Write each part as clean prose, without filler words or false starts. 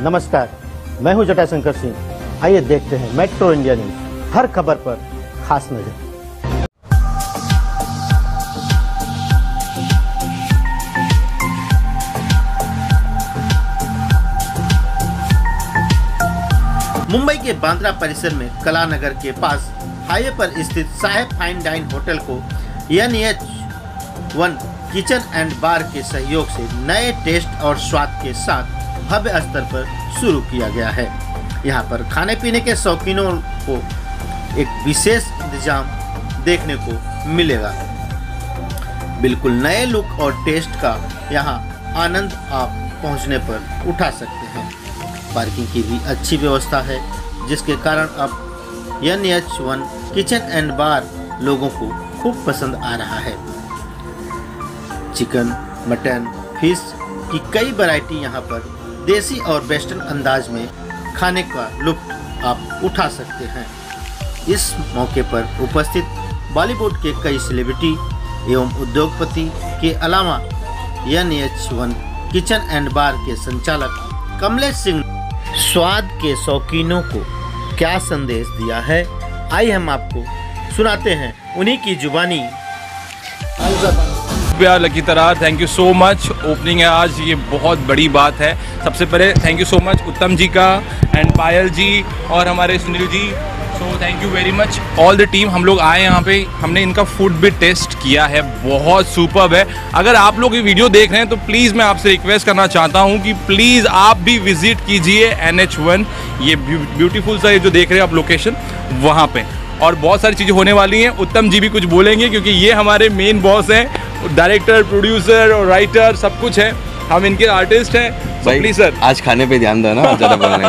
नमस्कार, मैं हूं जटाशंकर सिंह। आइए देखते हैं मेट्रो इंडिया न्यूज, हर खबर पर खास नजर। मुंबई के बांद्रा परिसर में कलानगर के पास हाईवे पर स्थित साहेब फाइन डाइन होटल को NH1 किचन एंड बार के सहयोग से नए टेस्ट और स्वाद के साथ भव्य स्तर पर शुरू किया गया है। यहाँ पर खाने पीने के शौकीनों को एक विशेष इंतजाम देखने को मिलेगा। बिल्कुल नए लुक और टेस्ट का यहाँ आनंद आप पहुँचने पर उठा सकते हैं। पार्किंग की भी अच्छी व्यवस्था है, जिसके कारण अब NH1 किचन एंड बार लोगों को खूब पसंद आ रहा है। चिकन, मटन, फिश की कई वैरायटी यहाँ पर देसी और वेस्टर्न अंदाज में खाने का लुत्फ आप उठा सकते हैं। इस मौके पर उपस्थित बॉलीवुड के कई सेलिब्रिटी एवं उद्योगपति के अलावा NH1 किचन एंड बार के संचालक कमलेश सिंह स्वाद के शौकीनों को क्या संदेश दिया है, आइए हम आपको सुनाते हैं उन्हीं की जुबानी। प्यार Lucky Tarar, thank you so much. Opening है आज, ये बहुत बड़ी बात है। सबसे पहले थैंक यू सो मच उत्तम जी का एंड पायल जी और हमारे Sunil ji. So thank you very much all the team. हम लोग आए यहाँ पे, हमने इनका फूड भी टेस्ट किया है, बहुत सुपर्ब है। अगर आप लोग ये वीडियो देख रहे हैं तो प्लीज़ मैं आपसे रिक्वेस्ट करना चाहता हूँ कि प्लीज़ आप भी विजिट कीजिए NH1, ये ब्यूटीफुल सा ये जो देख रहे हैं आप लोकेशन, वहाँ पे। और बहुत सारी चीज़ें होने वाली हैं। उत्तम जी भी कुछ बोलेंगे क्योंकि ये हमारे मेन बॉस हैं, डायरेक्टर, प्रोड्यूसर और राइटर सब कुछ है। हम इनके आर्टिस्ट हैं। प्लीज सर, आज खाने पे ध्यान दो ना, ज़्यादा बोलने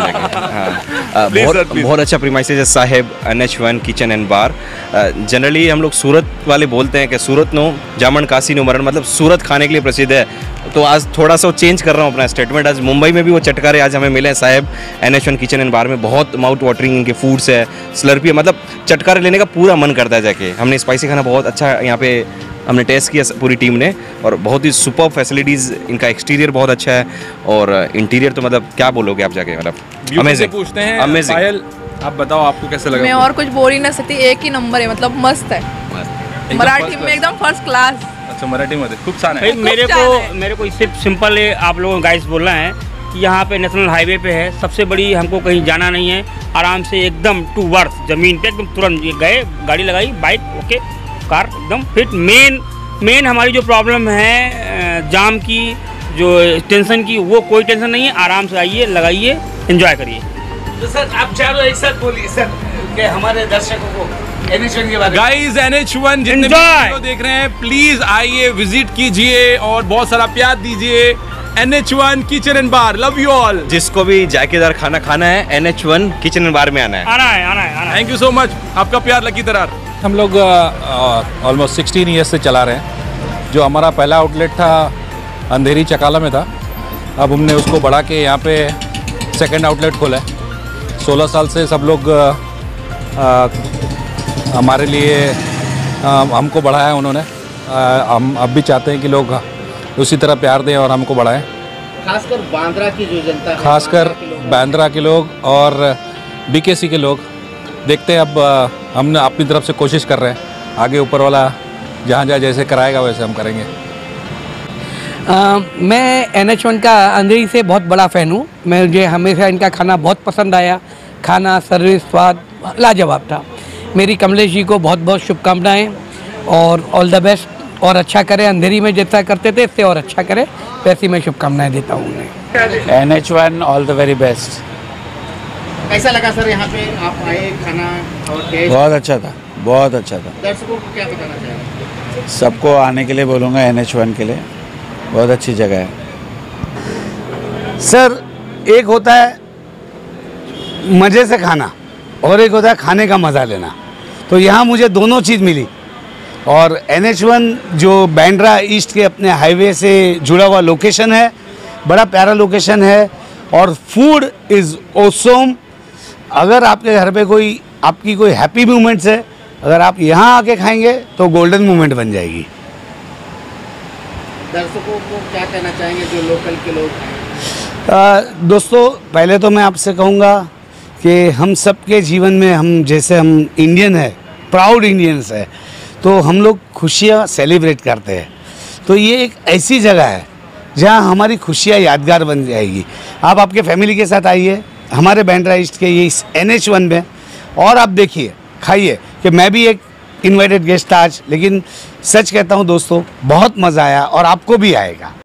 लगे। बहुत अच्छा प्रीमाइसेस है साहेब NH1 kitchen and bar. Generally हम लोग सूरत वाले बोलते हैं कि सूरत नो जामन काशी नो मरण, मतलब सूरत खाने के लिए प्रसिद्ध है। तो आज थोड़ा सा चेंज कर रहा हूँ अपना स्टेटमेंट। आज मुंबई में भी वो चटकारे आज हमें मिले हैं साहेब NH1 किचन एंड बार में। बहुत माउथ वाटरिंग इनके फूड्स है, स्लर्पी है, मतलब चटकारे लेने का पूरा मन करता है जाके। हमने स्पाइसी खाना बहुत अच्छा यहाँ पे हमने टेस्ट किया पूरी टीम ने, और बहुत ही सुपर फैसिलिटीज़। इनका एक्सटीरियर बहुत अच्छा है और इंटीरियर तो मतलब क्या बोलोगे आप जाके, मतलब अमेजिंग। पूछते हैं पायल, आप बताओ आपको कैसे लगा? मैं और कुछ बोल ही ना सकती, एक ही नंबर है, मतलब मस्त है। मराठी में एकदम फर्स्ट क्लास। अच्छा, मराठी मध्ये खूप छान है। मेरे को इससे सिंपल है, आप लोगों गाइस बोलना है कि यहाँ पे नेशनल हाईवे पे है। सबसे बड़ी, हमको कहीं जाना नहीं है, आराम से एकदम 2 वर्थ जमीन पे एकदम तुरंत गए, गाड़ी लगाई, बाइक ओके, कार एकदम फिट। मेन हमारी जो प्रॉब्लम है जाम की, जो टेंशन की, वो कोई टेंशन नहीं है। आराम से आइए, लगाइए, एंजॉय करिए। तो सर आप चारों एक साथ बोलिए सर कि हमारे दर्शकों को NH1 के बारे में। गाइस NH1 जितने भी वीडियो देख रहे हैं प्लीज आइए, विजिट कीजिए और बहुत सारा प्यार दीजिए। NH1 kitchen and bar, love you all. जिसको भी जायकेदार खाना खाना है NH1 किचन एंड बार में आना है। थैंक यू सो मच, आपका प्यार लकी तरार। हम लोग ऑलमोस्ट 16 ईयर्स से चला रहे हैं। जो हमारा पहला आउटलेट था अंधेरी चकाला में था, अब हमने उसको बढ़ा के यहाँ पे सेकंड आउटलेट खोला है। 16 साल से सब लोग हमारे लिए हमको बढ़ाया उन्होंने। हम अब भी चाहते हैं कि लोग उसी तरह प्यार दें और हमको बढ़ाएं। खासकर बांद्रा की जो जनता है, खासकर बांद्रा के लोग और BKC के लोग। देखते हैं, अब हमने अपनी तरफ से कोशिश कर रहे हैं, आगे ऊपर वाला जहाँ जैसे कराएगा वैसे हम करेंगे। मैं NH1 का अंधेरी से बहुत बड़ा फ़ैन हूँ। मुझे हमेशा इनका खाना बहुत पसंद आया। खाना, सर्विस, स्वाद लाजवाब था। मेरी कमलेश जी को बहुत बहुत शुभकामनाएँ और ऑल द बेस्ट, और अच्छा करें। अंधेरी में जैसा करते थे इससे और अच्छा करें, वैसी मैं शुभकामनाएँ देता हूँ उन्हें। NH1 all the very best. कैसा लगा सर यहाँ पे आप आए, खाना और टेस्ट? बहुत अच्छा था, बहुत अच्छा था। दर्शकों को क्या बताना चाहेंगे? सबको आने के लिए बोलूँगा, NH1 के लिए बहुत अच्छी जगह है। सर, एक होता है मज़े से खाना और एक होता है खाने का मज़ा लेना। तो यहाँ मुझे दोनों चीज़ मिली। और NH1 जो बांद्रा ईस्ट के अपने हाईवे से जुड़ा हुआ लोकेशन है, बड़ा प्यारा लोकेशन है और फूड इज़ ऑसम। अगर आपके घर पे कोई आपकी कोई हैप्पी मोमेंट्स है, अगर आप यहाँ आके खाएंगे तो गोल्डन मोमेंट बन जाएगी। दर्शकों को क्या कहना चाहेंगे जो लोकल के लोग हैं? दोस्तों पहले तो मैं आपसे कहूँगा कि हम सबके जीवन में हम जैसे हम इंडियन है, प्राउड इंडियंस है, तो हम लोग खुशियाँ सेलिब्रेट करते हैं। तो ये एक ऐसी जगह है जहाँ हमारी खुशियाँ यादगार बन जाएगी। आप आपके फैमिली के साथ आइए हमारे बांद्रा ईस्ट के ये NH1 में, और आप देखिए, खाइए। कि मैं भी एक इनवाइटेड गेस्ट था आज, लेकिन सच कहता हूँ दोस्तों बहुत मज़ा आया और आपको भी आएगा।